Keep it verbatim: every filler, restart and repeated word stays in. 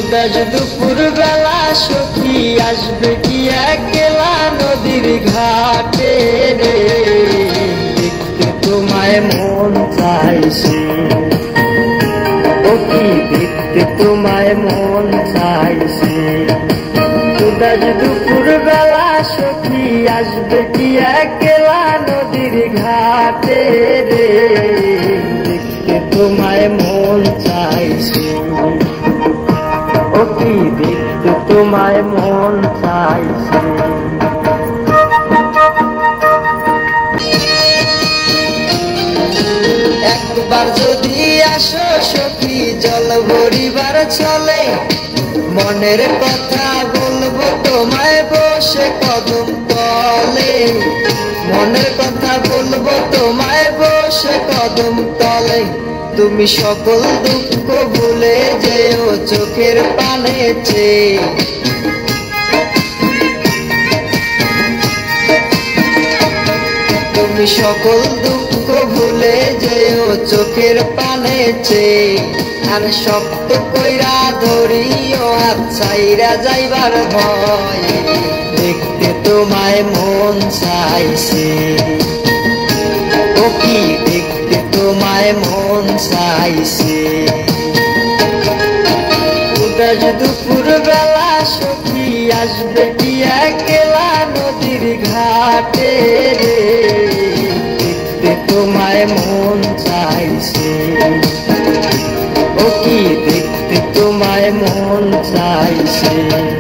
উদাস দুপুর বেলা সখী আসবে কি একলা নদীর ঘাটে রে, দেখতে তোমায় মন চাইছে, ও কি দেখতে তোমায় মন চাইছে। উদাস দুপুর বেলা সখী আসবে কি একলা নদীর ঘাটে রে, দেখতে তোমায় মন চাইছে, ও কি দেখতে তোমায় মন চাইছে। একবার যদি আসো সখী জল ভরিবার চলে, মনের কথা বলবো তোমায় বসে কদম তলে, মনের কথা বলবো তোমায় বসে কদম তলে। তুমি সকল দুঃখ ভুলে যেও চোখের পানে চেয়ে, তুমি সকল দুঃখ ভুলে যেও চোখের পানে চেয়ে। আর শক্ত কইরা ধরিও হাত ছাইরা যাইবার ভয়, দেখতে তোমায় মন চাইছে, ও কি দেখতে তোমায় মন চাইছে। উদাস দুপুর বেলা সখী আসবে কি একলা নদীর ঘাটে রে, দেখতে তোমায় মন চাইছে, ও কি দেখতে তোমায় মন চাইছে।